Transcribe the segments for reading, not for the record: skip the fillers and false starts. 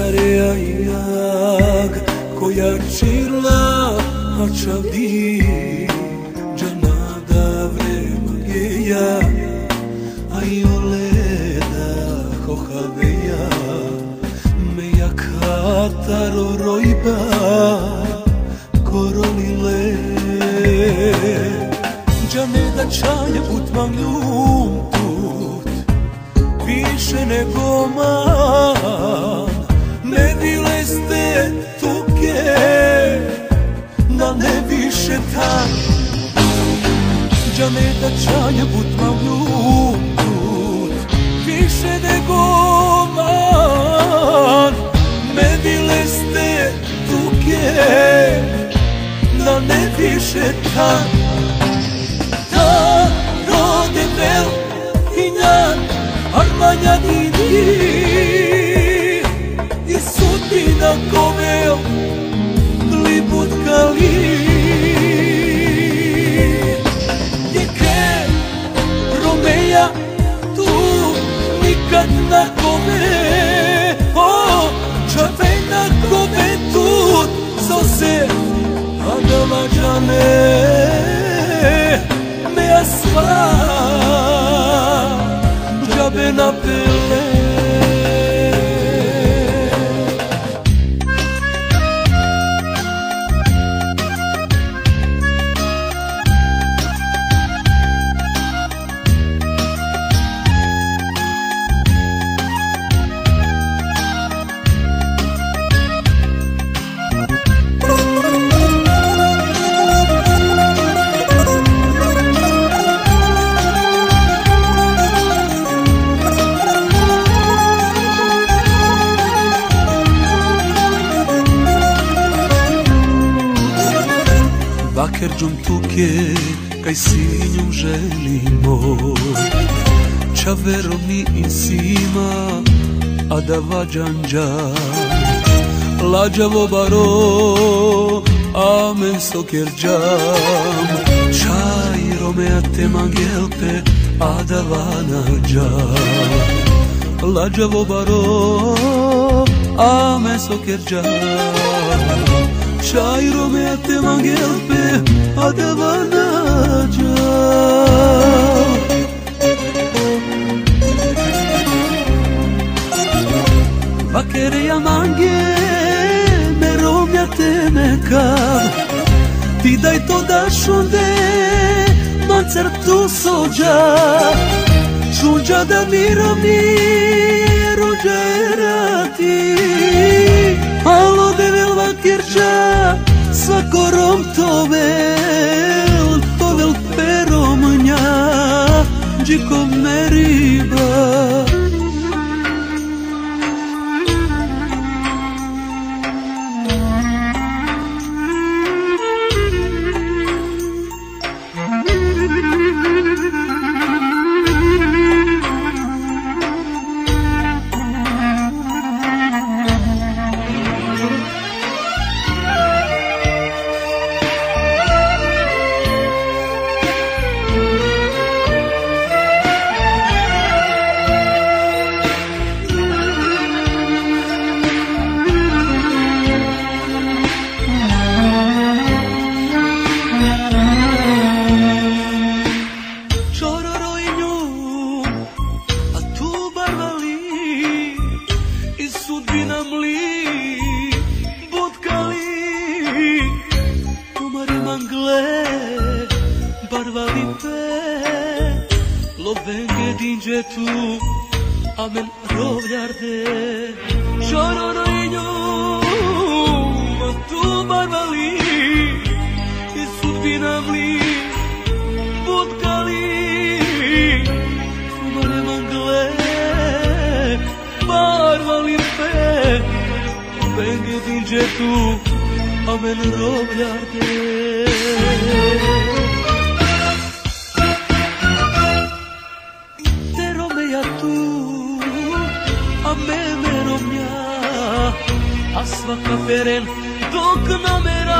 Stareja jak koja čila hačavi džanada vrema geja a i oleda hohaveja me jakataro rojba koronile džaneda čanja utmam ljum tut više nego man ne bile ste tuke da ne više tam džaneda čanja utmam ljum tut više nego man ne bile ste tuke da ne više tam da rode bel i njan armanja dini i sudbina kovel glibut kali Jeke Romeja tu nikad na kome o čavej na kome tu zose Adama džane me asfa džabe na pele Baker džuntuke kaj sinjom želimo Čavero mi insima a da vađanđa Lađavo baro a men sokerđam Čaj romea te mangelpe a da vanađa Lađavo baro a men sokerđam Čaj Romea te mangelpe a da vanađa Vakere ja mange me Romea te mekav Ti daj to daš onde mancar tu sođa Šunđa da mi rovni rođa erati Alo devel vakirča svakorom tovel perom nja džikom meriba Amen rovljarde Čororoinju Ma tu barvali I sudbina mli Butkali Kumare mangle Barvali pe Benge dinđetu Amen rovljarde A svaka peren dok namera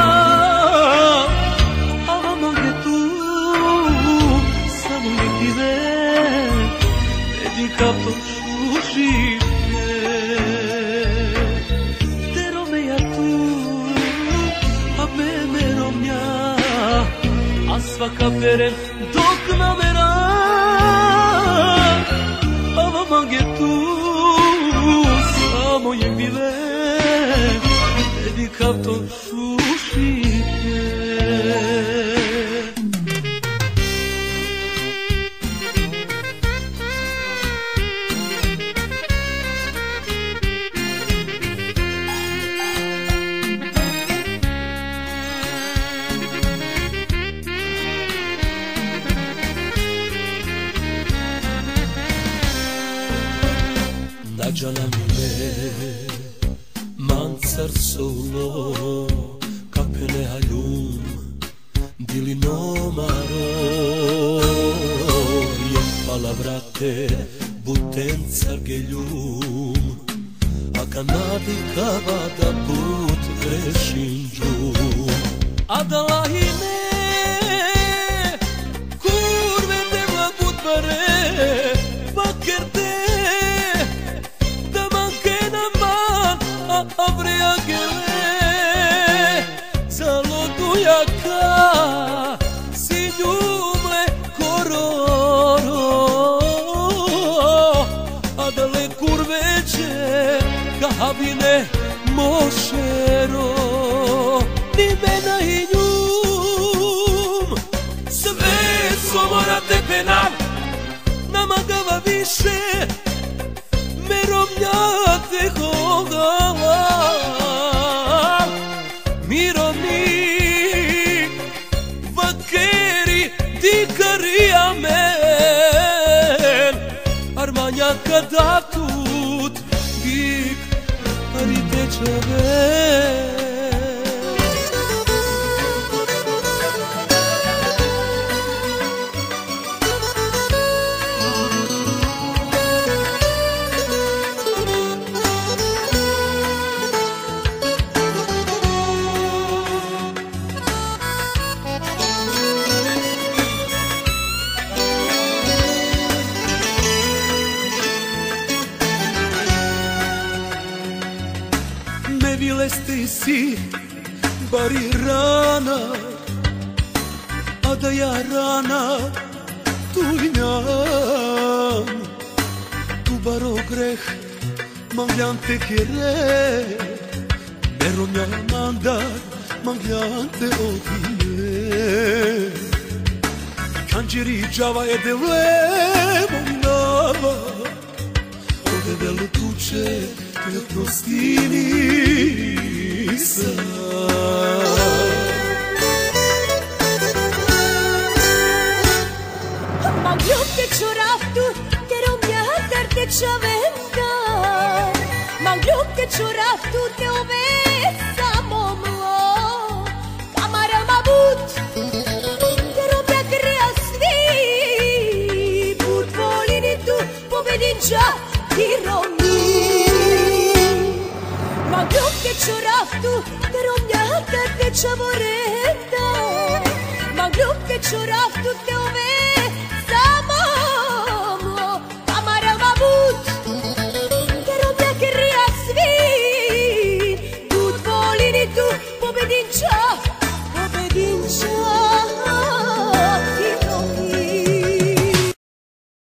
A mange tu samo je dive Edi kapto šuši svaka perem dok namera ava mange tu samo je bile dedikav to slušite. Nađana mi me mancar solo kapene haljum dili nomaro je palavrate buten cargeljum a kanadi kavada but vešinđum adalahine kurve deva budbare bakerte abriagele zalodujaka si ljumle kororo adale kurveće kahabine mošero ni mena i njum sve somora tepenam namagava više meromljate hoga mironi vakeri dikari amen armanja kadatut gik aritečave. Vilesti si bari rana a da ja rana tuljnjam tu baro greh mangliante kjere meromja mandar mangliante odine kanđeri džava edele molinava ode velo tuče te prostini Mangliotte cioraftu te romjadar te čavenka Mangliotte cioraftu te ove samo mlo Kamara mabut te romja grea svi Put volini tu povedinča ti romi Mangliotte cioraftu te romjadar te čavore